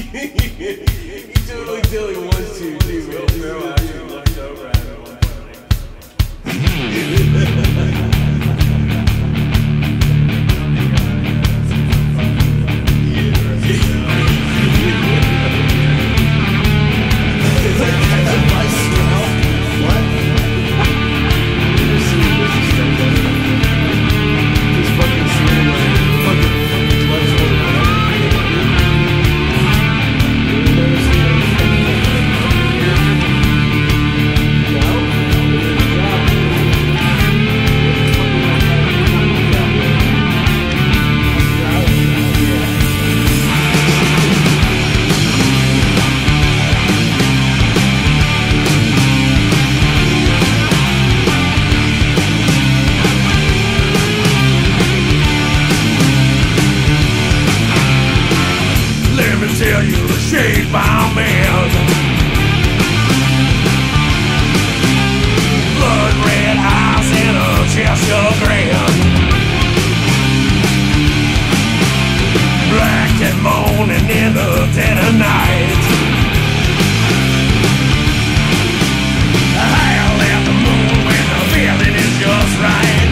He totally wants to, too, man. Will Ferrell actually looked over at him one time. Tell you the shade bound man, blood red eyes and a chest of grin, black and moaning in the dead of night. Howl at the moon when the feeling is just right.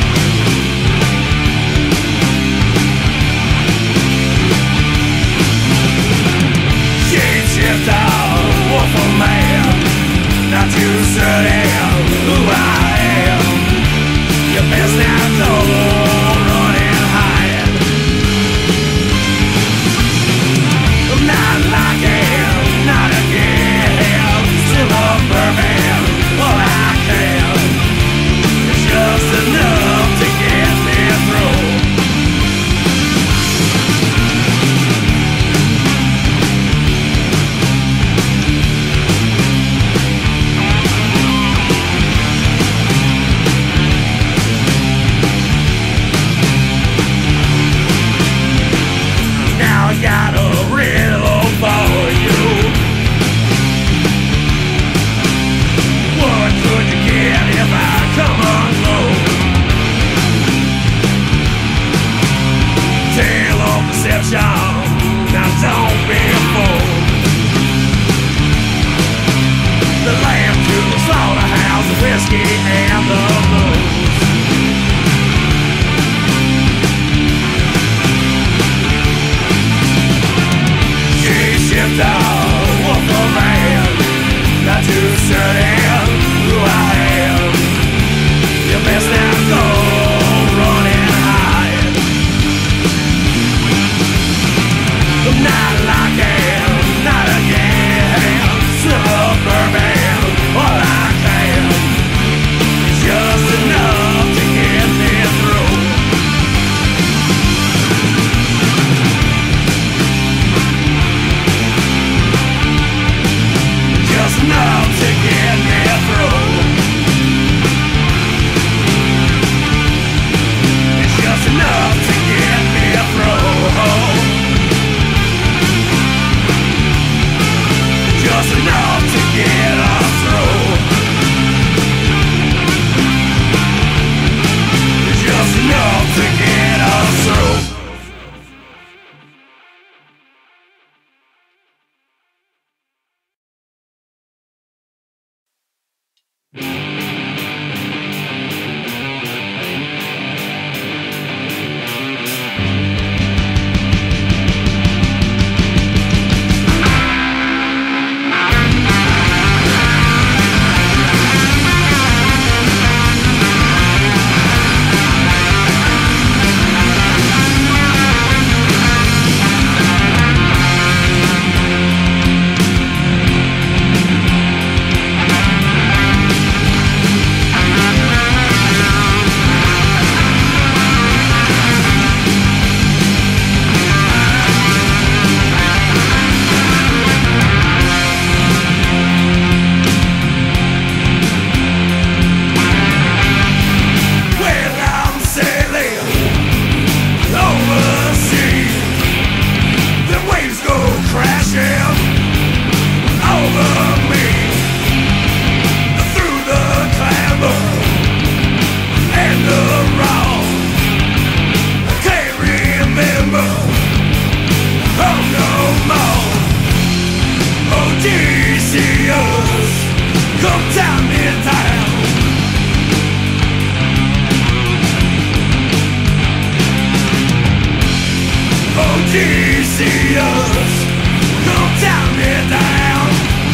Wolf of man, not too certain who I am. You best not go run and hide. I'm not liking, not again. Still a bourbon, all I can. It's just enough to get me through. Got a riddle for you. What could you get if I come unglued? Tale of deception, now don't be fooled. The lamb to the slaughterhouse, the whiskey and the blues. Shift out, wolf of man, not too certain who I am. You best not go run and hide. I'm not liking, not again. Slip of bourbon, all I can. It's just enough to get me through. Just enough to get me through. It's just enough to get me through. see us come down me down.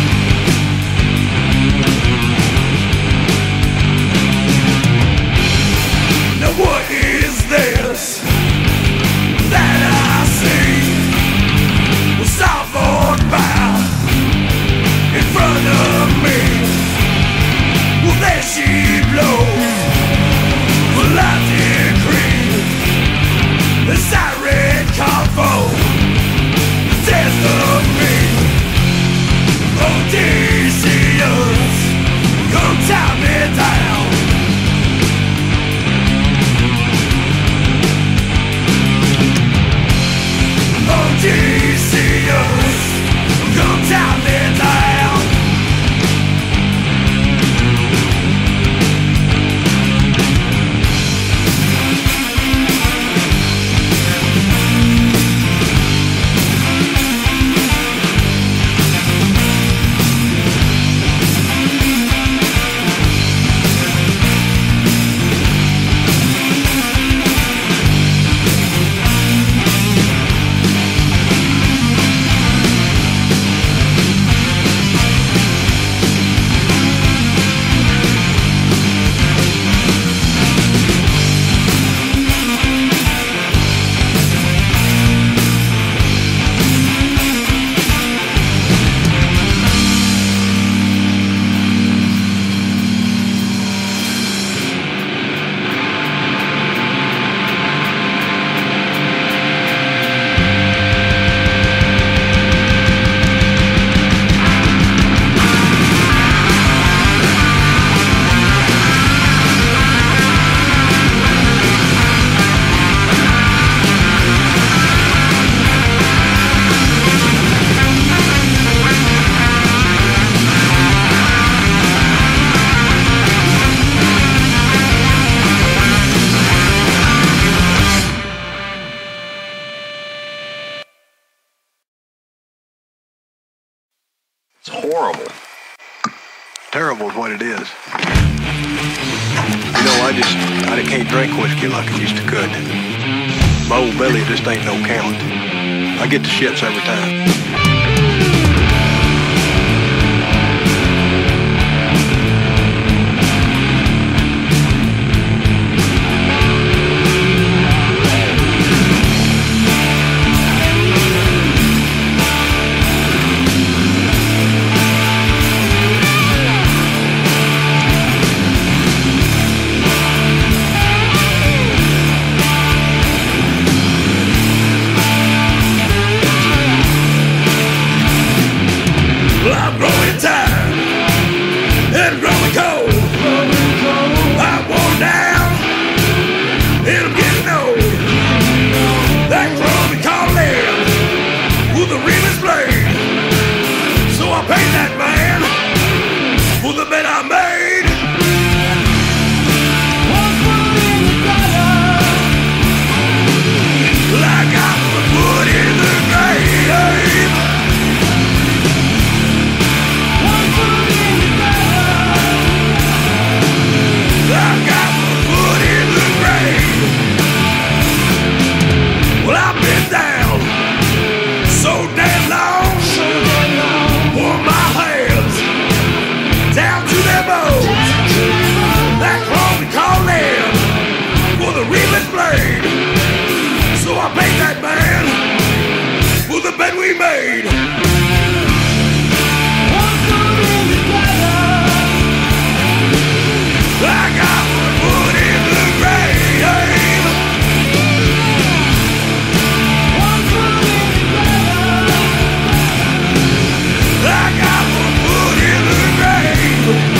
Now what is this that I see? The southbound bound in front of me. Well, there she blows. Well, I decree the siren call for the death of me. Odysseus, come tie me down. Odysseus, come tie me down. It's horrible. Terrible is what it is. You know, I can't drink whiskey like I used to could. My old belly just ain't no count. I get the shits every time. I'm growing tired and growing cold. I'm worn down and I'm getting old. That chrome calling with a reamer's blade. So I paid that man for the bed I made. Well, I got my foot in the grave. I got my foot in the grave. Well, I've been down so damn long. Wore my hands down to their bones. That chrome calling for the reamer's blade. So I paid that man for the bed we made. I got my foot in the grave. I got my foot in the grave.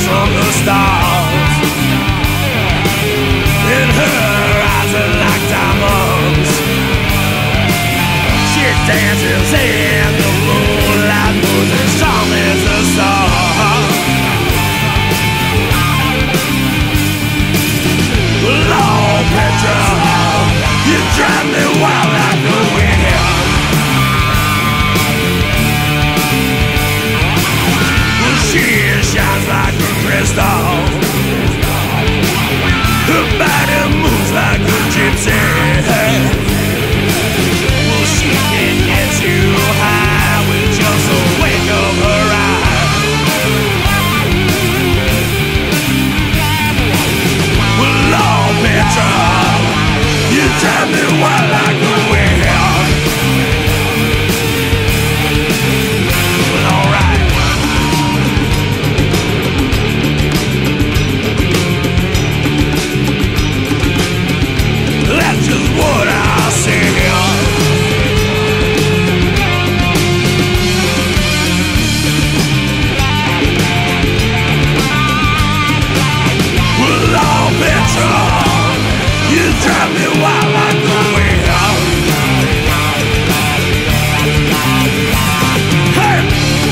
falls from the stars. In her eyes are like diamonds. She dances in the moonlight, moves as strong as a song. Lord Petra, you drive me wild like the wind. Well, she shines like a crystal. Her body moves like a gypsy. Well, she can get you high with just a wink of her eye. Well, Lord Petra, you drive me wild like the wind. Well, alright. That's just what I say. Well, Lord Petra, you drive me wild like the wind. Hey!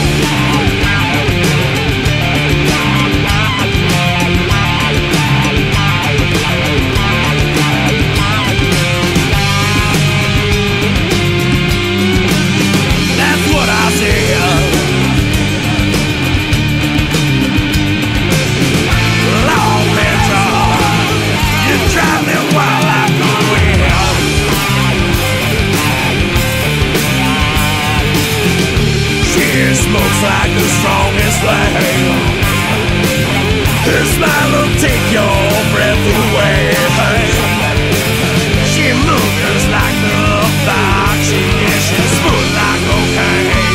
That's what I say. Lord Petra, you drive me wild like the wind. She smokes like the strongest flame. Her smile will take your breath away. She moves like the fox. She's smooth like cocaine.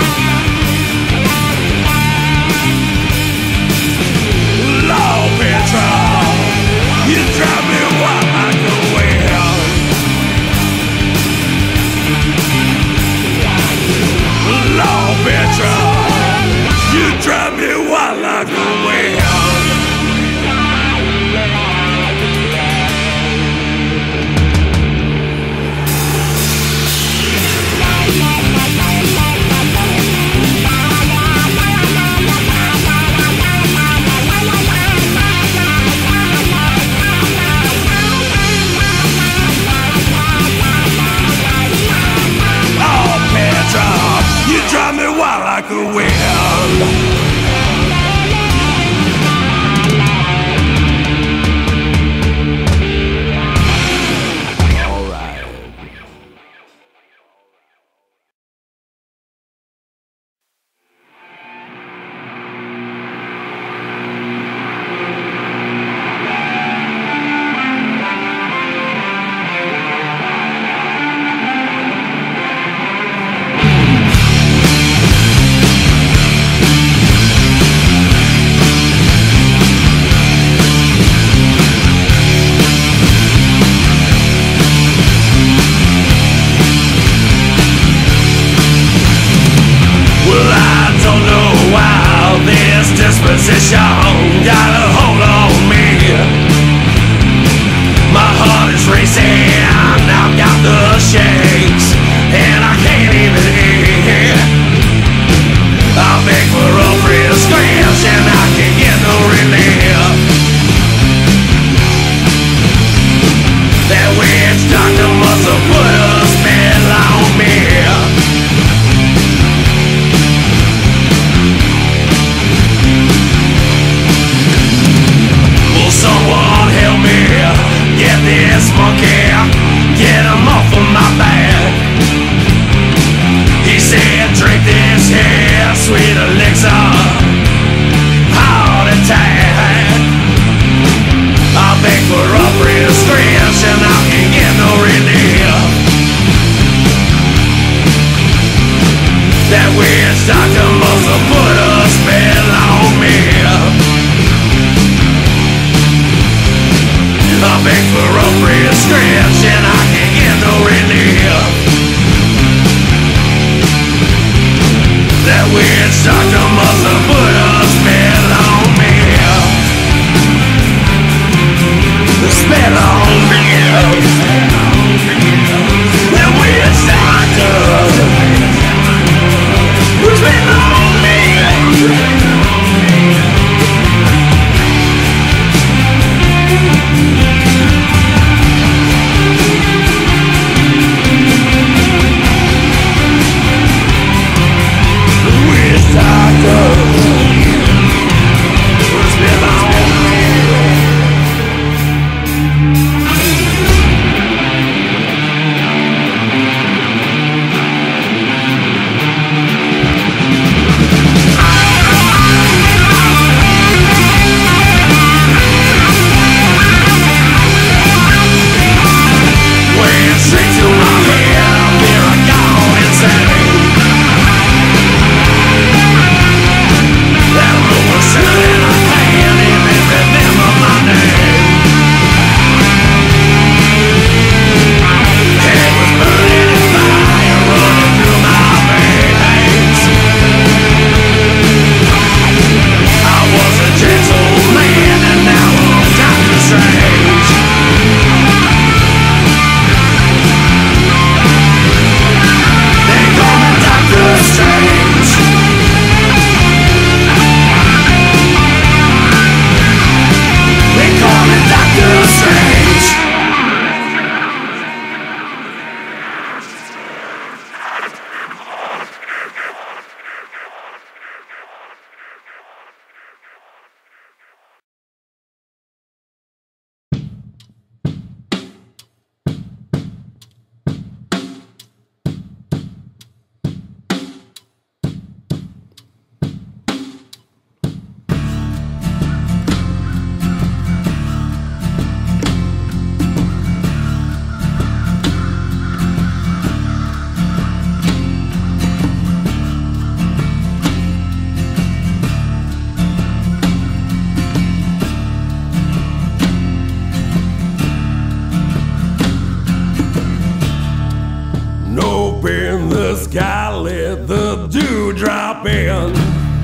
Lord Petra, you drive me wild like the wind. Lord Petra, you drive me wild like the wind. Oh, Petra, you drive me wild like the wind. Disposition got a hold on me. My heart is racing, I've got the shakes, and I can't even eat. I beg for a prescription, I can get no relief. That witch doctor must have put a spell on me. been.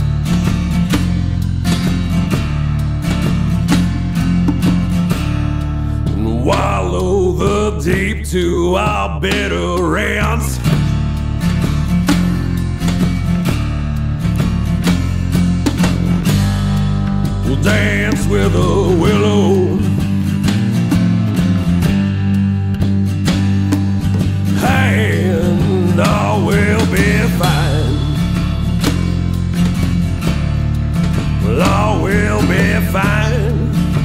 And wallow the deep to our bitter ends. We'll dance with a willow. And all will be fine. Well, all will be fine.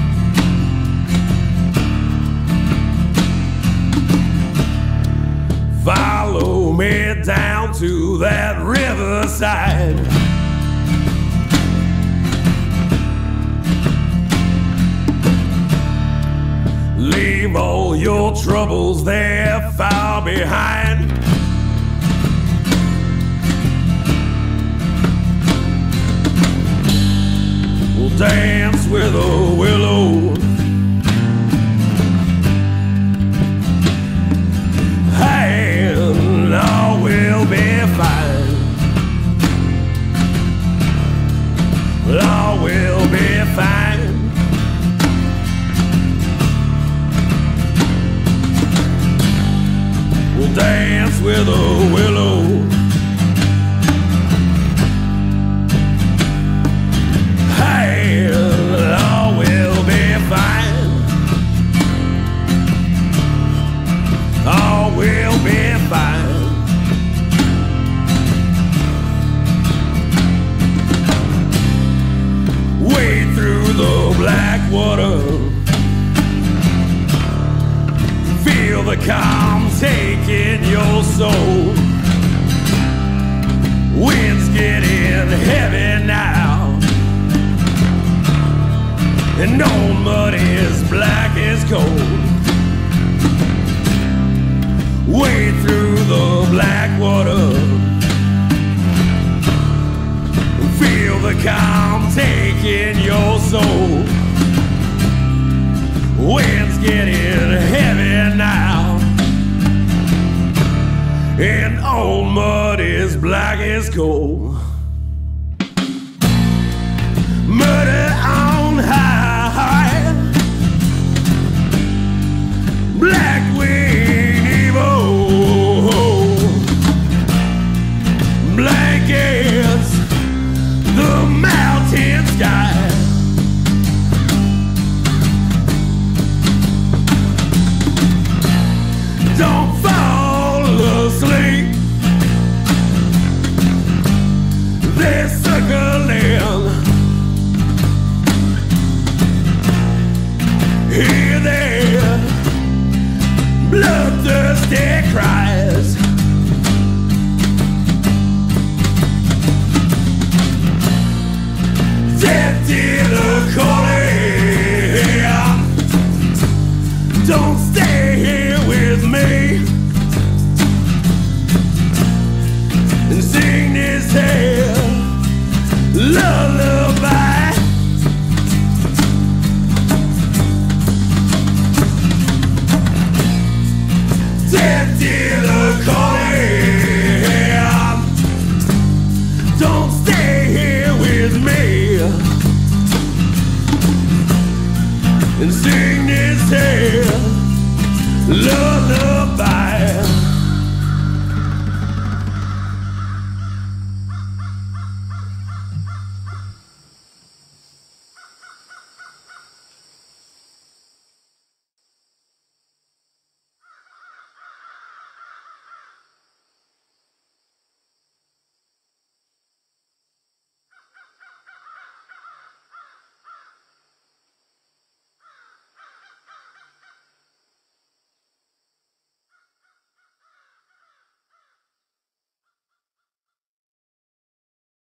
Follow me down to that riverside. Leave all your troubles there far behind. We'll dance with a willow. And all will be fine. All will be fine. We'll dance with a willow. Hey, all will be fine. All will be fine. Wade through the black water. Feel the calm taking your soul. Wind's getting heavy now, and old mud is black as coal. Wade through the black water. Feel the calm taking your soul. Wind's getting heavy now, and old mud is black as coal. Murder on high, black wing evil, blankets the mountain sky. Don't fall asleep. They're circling. Hear their bloodthirsty cries. Death to the calling. Don't stay here with me and sing this tale lullaby.